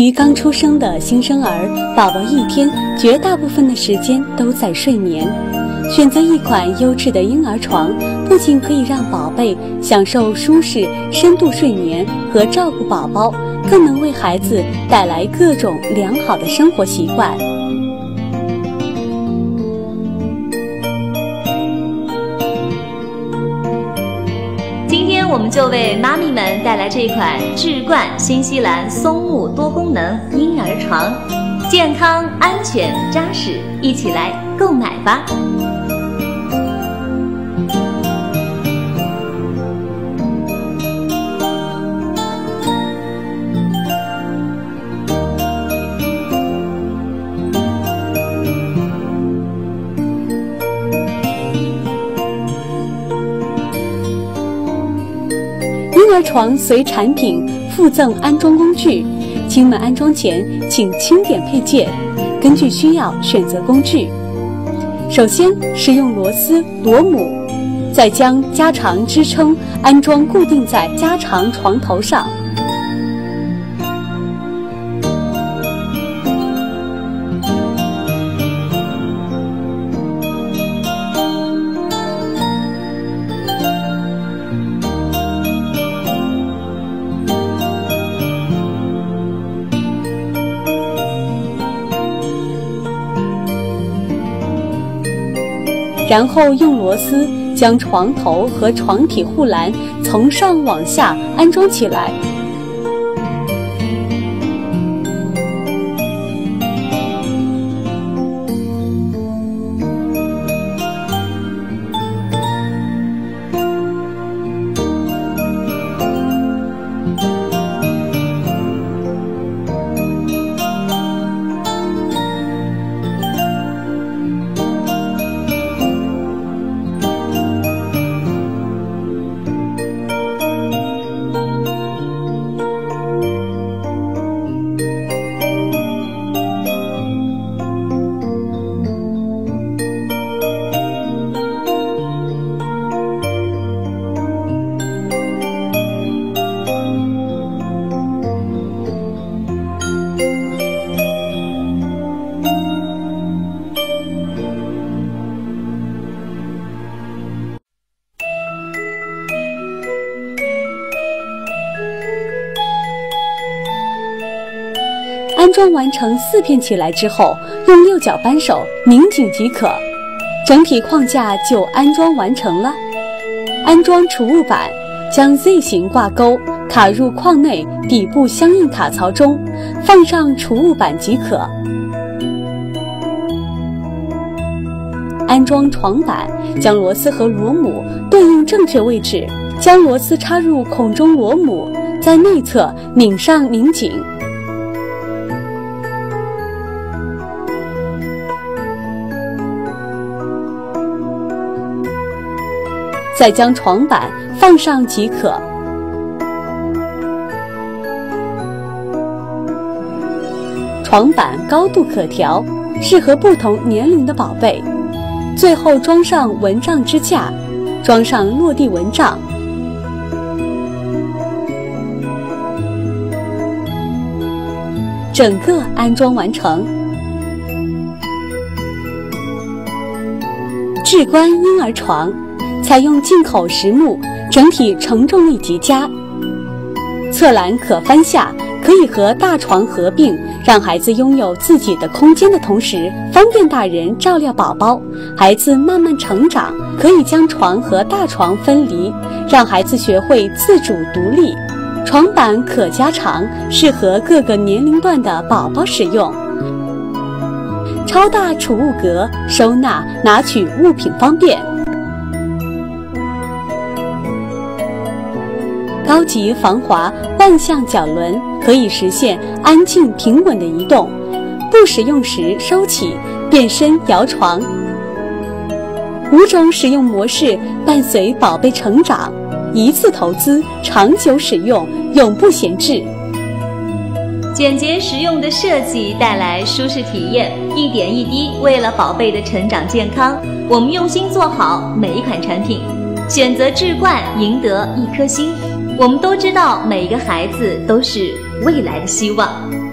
于刚出生的新生儿，宝宝一天绝大部分的时间都在睡眠。选择一款优质的婴儿床，不仅可以让宝贝享受舒适、深度睡眠和照顾宝宝，更能为孩子带来各种良好的生活习惯。 今天我们就为妈咪们带来这款智冠新西兰松木多功能婴儿床，健康、安全、扎实，一起来购买吧！ 婴儿床随产品附赠安装工具，亲们安装前请清点配件，根据需要选择工具。首先使用螺丝、螺母，再将加长支撑安装固定在加长床头上。然后用螺丝将床头和床体护栏从上往下安装起来。安装完成4片起来之后，用6角扳手拧紧即可，整体框架就安装完成了。安装储物板，将 Z 型挂钩卡入框内底部相应卡槽中，放上储物板即可。安装床板，将螺丝和螺母对应正确位置，将螺丝插入孔中螺母，在内侧拧上拧紧。再将床板放上即可。床板高度可调，适合不同年龄的宝贝。最后装上蚊帐支架，装上落地蚊帐。整个安装完成。智冠婴儿床采用进口实木，整体承重力极佳，侧栏可翻下，可以和大床合并，让孩子拥有自己的空间的同时，方便大人照料宝宝。孩子慢慢成长，可以将床和大床分离，让孩子学会自主独立。床板可加长，适合各个年龄段的宝宝使用。超大储物格，收纳拿取物品方便。高级防滑万向脚轮，可以实现安静平稳的移动，不使用时收起，变身摇床。5种使用模式伴随宝贝成长，一次投资，长久使用，永不闲置。 简洁实用的设计带来舒适体验，一点一滴为了宝贝的成长健康，我们用心做好每一款产品，选择智冠，赢得1颗星。我们都知道每一个孩子都是未来的希望。